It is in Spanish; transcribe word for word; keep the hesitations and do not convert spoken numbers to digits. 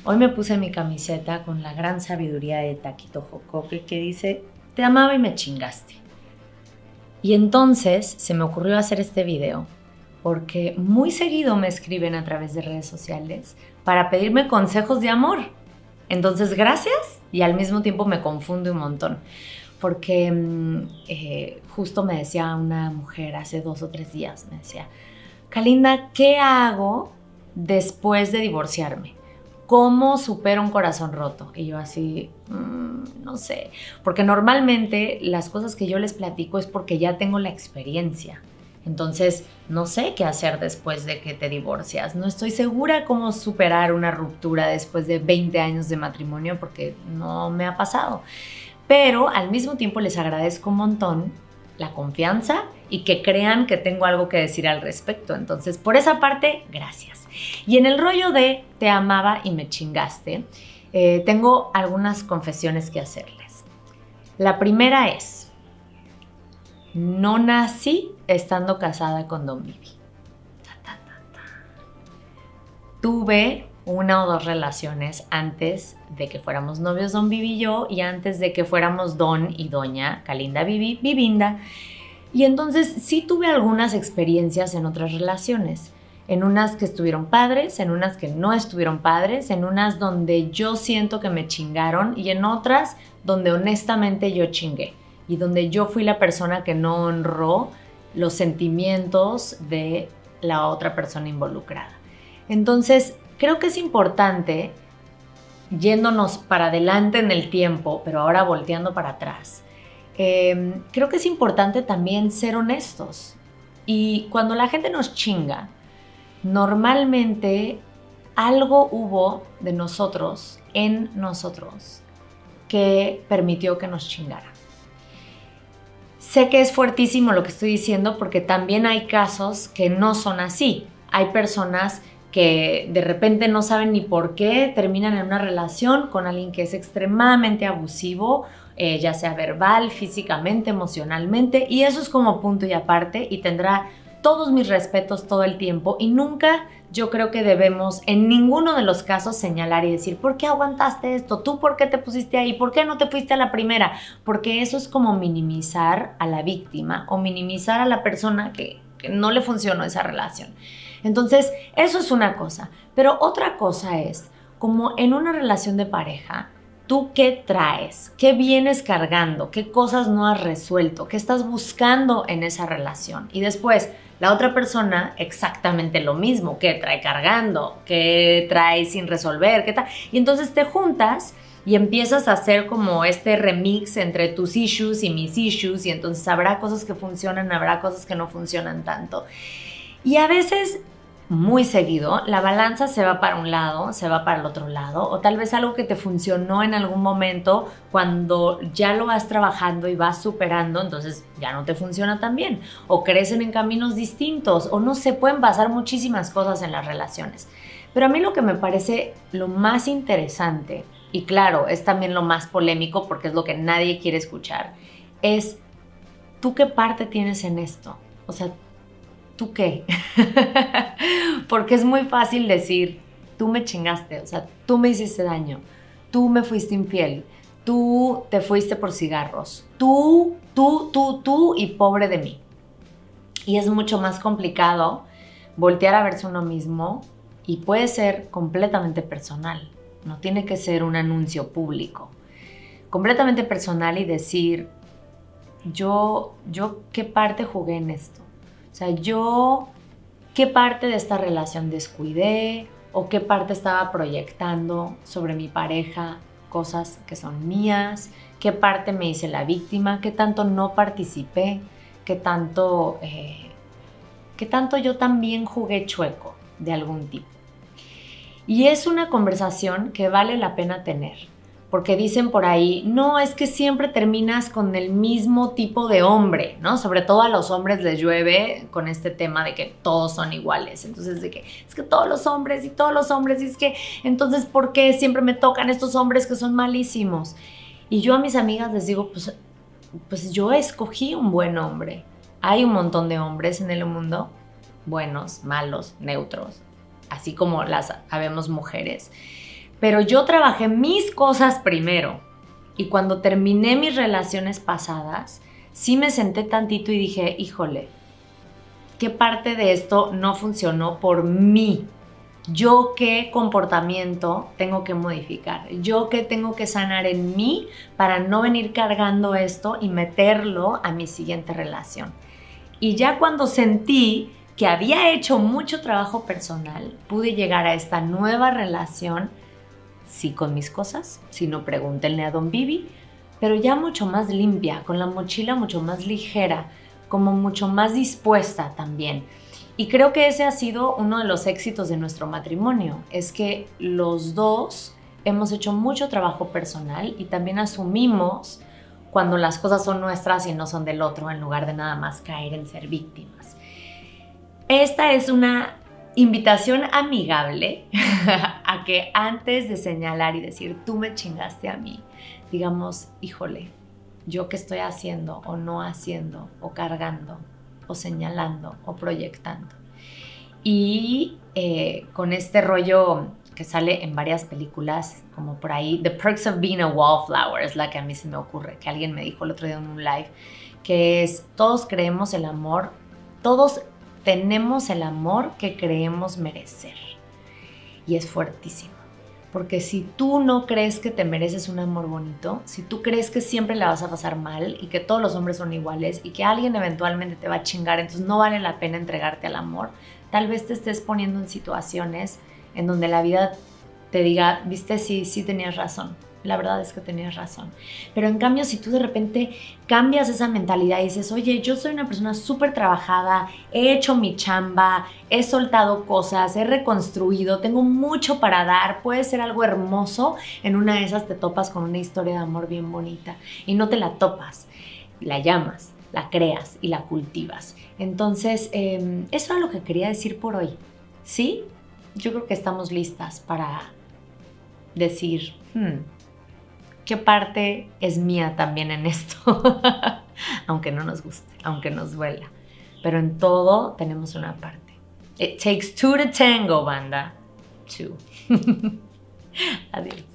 Hoy me puse mi camiseta con la gran sabiduría de Taquito Jocoque que dice, te amaba y me chingaste. Y entonces se me ocurrió hacer este video porque muy seguido me escriben a través de redes sociales para pedirme consejos de amor. Entonces, gracias, y al mismo tiempo me confunde un montón. Porque eh, justo me decía una mujer hace dos o tres días, me decía, Kalinda, ¿qué hago después de divorciarme? ¿Cómo supero un corazón roto? Y yo así, mmm, no sé, porque normalmente las cosas que yo les platico es porque ya tengo la experiencia. Entonces, no sé qué hacer después de que te divorcias. No estoy segura cómo superar una ruptura después de veinte años de matrimonio porque no me ha pasado. Pero al mismo tiempo les agradezco un montón la confianza y que crean que tengo algo que decir al respecto. Entonces, por esa parte, gracias. Y en el rollo de te amaba y me chingaste, eh, tengo algunas confesiones que hacerles. La primera es, no nací estando casada con Don Bibi. Ta, ta, ta, ta. Tuve una o dos relaciones antes de que fuéramos novios Don Bibi y yo, y antes de que fuéramos Don y Doña Kalinda Bibi, Bibinda. Y entonces sí tuve algunas experiencias en otras relaciones, en unas que estuvieron padres, en unas que no estuvieron padres, en unas donde yo siento que me chingaron y en otras donde honestamente yo chingué y donde yo fui la persona que no honró los sentimientos de la otra persona involucrada. Entonces, creo que es importante, yéndonos para adelante en el tiempo, pero ahora volteando para atrás, eh, creo que es importante también ser honestos. Y cuando la gente nos chinga, normalmente algo hubo de nosotros, en nosotros, que permitió que nos chingara. Sé que es fuertísimo lo que estoy diciendo porque también hay casos que no son así. Hay personas que de repente no saben ni por qué terminan en una relación con alguien que es extremadamente abusivo, eh, ya sea verbal, físicamente, emocionalmente, y eso es como punto y aparte y tendrá todos mis respetos todo el tiempo y nunca yo creo que debemos en ninguno de los casos señalar y decir ¿por qué aguantaste esto? ¿Tú por qué te pusiste ahí? ¿Por qué no te fuiste a la primera? Porque eso es como minimizar a la víctima o minimizar a la persona que, que no le funcionó esa relación. Entonces, eso es una cosa. Pero otra cosa es, como en una relación de pareja, ¿tú qué traes? ¿Qué vienes cargando? ¿Qué cosas no has resuelto? ¿Qué estás buscando en esa relación? Y después, la otra persona, exactamente lo mismo. ¿Qué trae cargando? ¿Qué trae sin resolver? ¿Qué tal? Y entonces te juntas y empiezas a hacer como este remix entre tus issues y mis issues y entonces habrá cosas que funcionan, habrá cosas que no funcionan tanto. Y a veces, muy seguido, la balanza se va para un lado, se va para el otro lado, o tal vez algo que te funcionó en algún momento cuando ya lo vas trabajando y vas superando, entonces ya no te funciona tan bien, o crecen en caminos distintos, o no sé, pueden pasar muchísimas cosas en las relaciones. Pero a mí lo que me parece lo más interesante, y claro, es también lo más polémico porque es lo que nadie quiere escuchar, es ¿tú qué parte tienes en esto? O sea, ¿tú qué? Porque es muy fácil decir, tú me chingaste, o sea, tú me hiciste daño, tú me fuiste infiel, tú te fuiste por cigarros, tú, tú, tú, tú y pobre de mí. Y es mucho más complicado voltear a verse uno mismo y puede ser completamente personal, no tiene que ser un anuncio público. Completamente personal y decir, yo, yo, ¿qué parte jugué en esto? O sea, yo, ¿qué parte de esta relación descuidé? ¿O qué parte estaba proyectando sobre mi pareja? Cosas que son mías. ¿Qué parte me hice la víctima? ¿Qué tanto no participé? ¿Qué tanto, eh, qué tanto yo también jugué chueco de algún tipo? Y es una conversación que vale la pena tener. Porque dicen por ahí, no, es que siempre terminas con el mismo tipo de hombre, ¿no? Sobre todo a los hombres les llueve con este tema de que todos son iguales. Entonces, de que es que todos los hombres y todos los hombres, y es que, entonces, ¿por qué siempre me tocan estos hombres que son malísimos? Y yo a mis amigas les digo, pues, pues yo escogí un buen hombre. Hay un montón de hombres en el mundo, buenos, malos, neutros, así como las habemos mujeres. Pero yo trabajé mis cosas primero. Y cuando terminé mis relaciones pasadas, sí me senté tantito y dije, híjole, ¿qué parte de esto no funcionó por mí? ¿Yo qué comportamiento tengo que modificar? ¿Yo qué tengo que sanar en mí para no venir cargando esto y meterlo a mi siguiente relación? Y ya cuando sentí que había hecho mucho trabajo personal, pude llegar a esta nueva relación, sí con mis cosas, si no pregúntenle a Don Bibi, pero ya mucho más limpia, con la mochila mucho más ligera, como mucho más dispuesta también. Y creo que ese ha sido uno de los éxitos de nuestro matrimonio, es que los dos hemos hecho mucho trabajo personal y también asumimos cuando las cosas son nuestras y no son del otro, en lugar de nada más caer en ser víctimas. Esta es una invitación amigable a que antes de señalar y decir, tú me chingaste a mí, digamos, híjole, ¿yo qué estoy haciendo o no haciendo o cargando o señalando o proyectando? Y eh, con este rollo que sale en varias películas, como por ahí, The Perks of Being a Wallflower es la que a mí se me ocurre, que alguien me dijo el otro día en un live, que es, todos creemos el amor, todos tenemos el amor que creemos merecer. Y es fuertísimo. Porque si tú no crees que te mereces un amor bonito, si tú crees que siempre la vas a pasar mal y que todos los hombres son iguales y que alguien eventualmente te va a chingar, entonces no vale la pena entregarte al amor, tal vez te estés poniendo en situaciones en donde la vida te diga, viste, sí, sí tenías razón. La verdad es que tenías razón. Pero en cambio, si tú de repente cambias esa mentalidad y dices, oye, yo soy una persona súper trabajada, he hecho mi chamba, he soltado cosas, he reconstruido, tengo mucho para dar, puede ser algo hermoso, en una de esas te topas con una historia de amor bien bonita y no te la topas, la llamas, la creas y la cultivas. Entonces, eh, eso era lo que quería decir por hoy. ¿Sí? Yo creo que estamos listas para decir, hmm, ¿qué parte es mía también en esto? Aunque no nos guste, aunque nos duela. Pero en todo tenemos una parte. It takes two to tango, banda. Two. Adiós.